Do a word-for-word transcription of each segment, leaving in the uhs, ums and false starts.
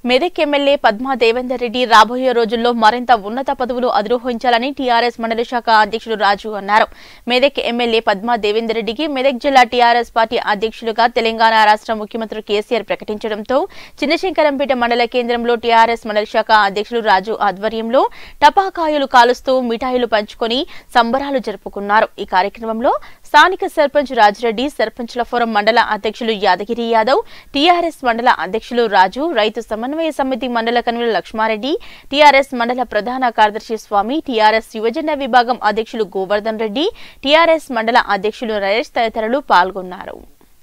Medak MLA Padma Devender Reddy రాబోయే రోజుల్లో మరింత ఉన్నత పదవులు అధిరోహించాలని టీఆర్ఎస్ మండలి శాఖ అధ్యక్షుడు రాజు అన్నారు. మెదక్ ఎమ్మెల్యే పద్మా దేవేందర్ రెడ్డికి మెదక్ జిల్లా టీఆర్ఎస్ పార్టీ అధ్యక్షులుగా తెలంగాణ రాష్ట్ర ముఖ్యమంత్రి కేసీఆర్ ప్రకటించడంతో చిన్నశంకరంపేట మండల కేంద్రంలో టీఆర్ఎస్ మండలి శాఖ అధ్యక్షుడు రాజు ఆధ్వర్యంలో టపాకాయలు కాలుస్తూ మిఠాయిలు పంచుకొని సంబరాలు జరుపుకున్నారు. ఈ కార్యక్రమంలో స్థానిక సర్పంచ్ రాజిరెడ్డి, సర్పంచ్ల ఫోరం మండల అధ్యక్షులు యాదగిరి యాదవ్, టీఆర్ఎస్ మండల అధ్యక్షులు రాజు, రైతు సమన్వయ సమితి మండల కన్వీనర్ లక్ష్మారెడ్డి, టీఆర్ఎస్ మండల ప్రధాన కార్యదర్శి స్వామి, టీఆర్ఎస్ యువజన విభాగం అధ్యక్షులు గోవర్ధన్ రెడ్డి, టీఆర్ఎస్ మండల అధ్యక్షులు నరేష్ తదితరులు పాల్గొన్నారు.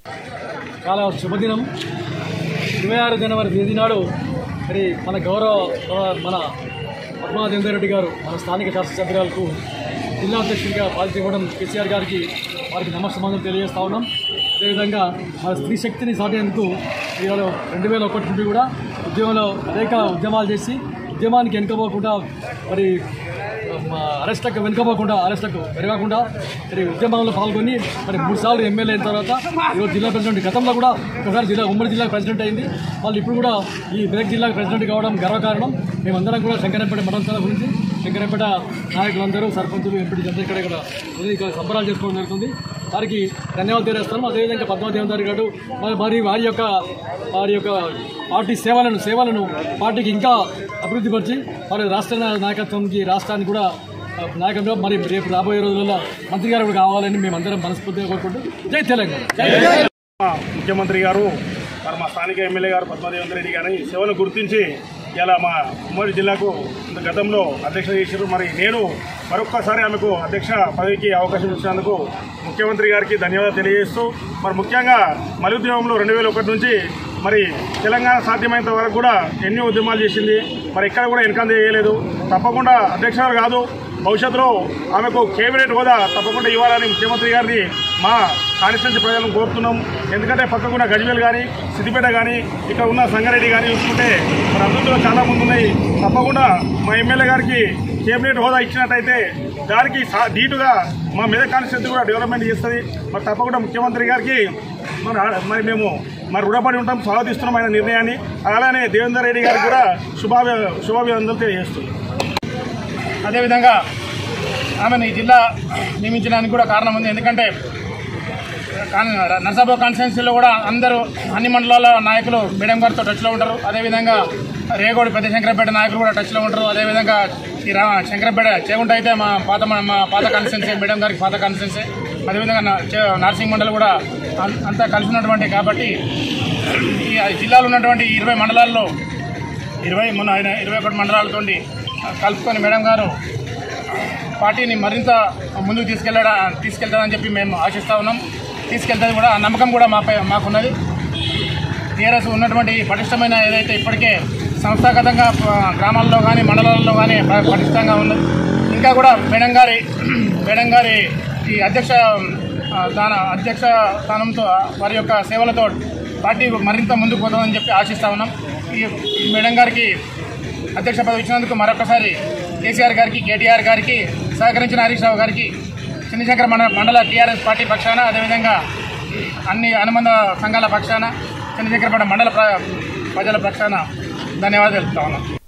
చాలా శుభదినం. ఇరవై ఆరు జనవరి తేదీ నాడు మరి మన గౌరవ మన పద్మా దేవేందర్ రెడ్డి గారు మన స్థానిక శాసనసభ్యులకు జిల్లా అధ్యక్షుడిగా బాధ్యత ఇవ్వడం కేసీఆర్ గారికి వారికి నమస్కారం తెలియజేస్తా ఉన్నాం. అదేవిధంగా మన స్త్రీ శక్తిని సాధేందుకు ఈరోజు రెండు వేల ఒకటి నుండి కూడా ఉద్యమంలో అనేక ఉద్యమాలు చేసి ఉద్యమానికి వెనుకపోకుండా మరి అరెస్ట్లకు వెనుకపోకుండా అరెస్ట్లకు పెరగకుండా మరి ఉద్యమంలో పాల్గొని మరి మూడు సార్లు ఎమ్మెల్యే అయిన తర్వాత ఈరోజు జిల్లా ప్రెసిడెంట్, గతంలో కూడా ఒకసారి జిల్లా ఉమ్మడి జిల్లా ప్రెసిడెంట్ అయింది. వాళ్ళు ఇప్పుడు కూడా ఈ మెదక్ జిల్లాకు ప్రెసిడెంట్ కావడం గర్వకారణం. మేమందరం కూడా శంకరంపేట మండలం గురించి శంకరంపేట నాయకులందరూ, సర్పంచులు, ఎంపీ జనతా ఇక్కడ ఇక్కడ ఇక్కడ సంబరాలు చేసుకోవడం జరుగుతుంది. వారికి ధన్యవాదాలు తెలియజేస్తాను. అదేవిధంగా పద్మా దేవేందర్ గారు మరి మరి వారి యొక్క వారి యొక్క పార్టీ సేవలను సేవలను పార్టీకి ఇంకా అభివృద్ధిపరిచి వారి రాష్ట్ర నాయకత్వానికి రాష్ట్రానికి కూడా నాయకంగా మరి రేపు రాబోయే రోజుల్లో మంత్రి గారు కూడా కావాలని మేమందరం మనస్ఫూర్తిగా కోరుకుంటూ జై తెలంగాణ. ముఖ్యమంత్రి గారు మరి మా స్థానిక ఎమ్మెల్యే గారు పద్మా దేవేందర్ రెడ్డి గారి సేవలు గుర్తించి ఇలా మా ఉమ్మడి జిల్లాకు గతంలో అధ్యక్షత చేశారు. మరి నేను మరొక్కసారి ఆమెకు అధ్యక్ష పదవికి అవకాశం ఇచ్చినందుకు ముఖ్యమంత్రి గారికి ధన్యవాదాలు తెలియజేస్తూ మరి ముఖ్యంగా మలి ఉద్యమంలో రెండు వేల ఒకటి నుంచి మరి తెలంగాణ సాధ్యమైనంత వరకు కూడా ఎన్నో ఉద్యమాలు చేసింది. మరి ఎక్కడ కూడా వెనకంద చేయలేదు. తప్పకుండా అధ్యక్షులు కాదు, భవిష్యత్తులో ఆమెకు కేబినెట్ హోదా తప్పకుండా ఇవ్వాలని ముఖ్యమంత్రి గారిని మా కాన్స్టిట్యున్సీ ప్రజలను కోరుతున్నాం. ఎందుకంటే పక్కకున్న గజ్వేల్ కానీ, సిద్దిపేట కానీ, ఇక్కడ ఉన్న సంగారెడ్డి కానీ చూసుకుంటే మరి అభివృద్ధిలో చాలా ముందు ఉన్నాయి. తప్పకుండా మా ఎమ్మెల్యే గారికి కేబినెట్ హోదా ఇచ్చినట్టయితే దానికి ధీటుగా మా మెదక్ కాన్స్టిట్యున్సీ కూడా డెవలప్మెంట్ చేస్తుంది. మరి తప్పకుండా ముఖ్యమంత్రి గారికి మన మరి మేము మరి రుణపడి ఉంటాం, స్వాగతిస్తున్నాం ఆయన నిర్ణయాన్ని. అలానే దేవేందర్ రెడ్డి గారికి కూడా శుభాభి శుభాభివందనలు తెలియజేస్తున్నాం. అదేవిధంగా ఆమెను ఈ జిల్లా నియమించడానికి కూడా కారణం ఉంది. ఎందుకంటే నర్సాపూర్ కాన్స్టిట్యున్సీలో కూడా అందరూ అన్ని మండలాల నాయకులు మేడం గారితో టచ్లో ఉంటారు. అదేవిధంగా రేగోడి పెద్ద శంకరపేట నాయకులు కూడా టచ్లో ఉంటారు. అదేవిధంగా ఈ రా శంకరపేట చేగుంట అయితే మా పాత మా పాత కాన్స్టిట్యున్సీ, మేడం గారికి పాత కాన్స్టిట్యున్సీ. అదేవిధంగా నర్సింగ్ మండలి కూడా అంతా కలిసి ఉన్నటువంటి కాబట్టి ఈ జిల్లాలో ఉన్నటువంటి ఇరవై మండలాల్లో ఇరవై మొన్న ఇరవై ఒకటి మండలాలతో కలుపుకొని మేడం గారు పార్టీని మరింత ముందుకు తీసుకెళ్ళడా తీసుకెళ్తాదని చెప్పి మేము ఆశిస్తూ ఉన్నాం. తీసుకెళ్తుంది కూడా, ఆ నమ్మకం కూడా మాపై మాకున్నది. టీఆర్ఎస్ ఉన్నటువంటి పటిష్టమైన ఏదైతే ఇప్పటికే సంస్థాగతంగా గ్రామాల్లో కానీ మండలాల్లో కానీ పటిష్టంగా ఉన్నది. ఇంకా కూడా మేడం గారి మేడం గారి ఈ అధ్యక్ష స్థాన అధ్యక్ష స్థానంతో వారి యొక్క సేవలతో పార్టీ మరింత ముందుకు పోతుందని చెప్పి ఆశిస్తూ ఉన్నాం. ఈ మేడం గారికి అధ్యక్ష పదవి ఇచ్చినందుకు మరొకసారి కేసీఆర్ గారికి, కేటీఆర్ గారికి, సహకరించిన హరీష్ రావు గారికి, చిన్నశంకర మండల మండల టీఆర్ఎస్ పార్టీ పక్షాన, అదేవిధంగా అన్ని అనుబంధ సంఘాల పక్షాన, చిన్నశంకరపేట మండల ప్రజల పక్షాన ధన్యవాదాలు తెలుపుతా ఉన్నాం.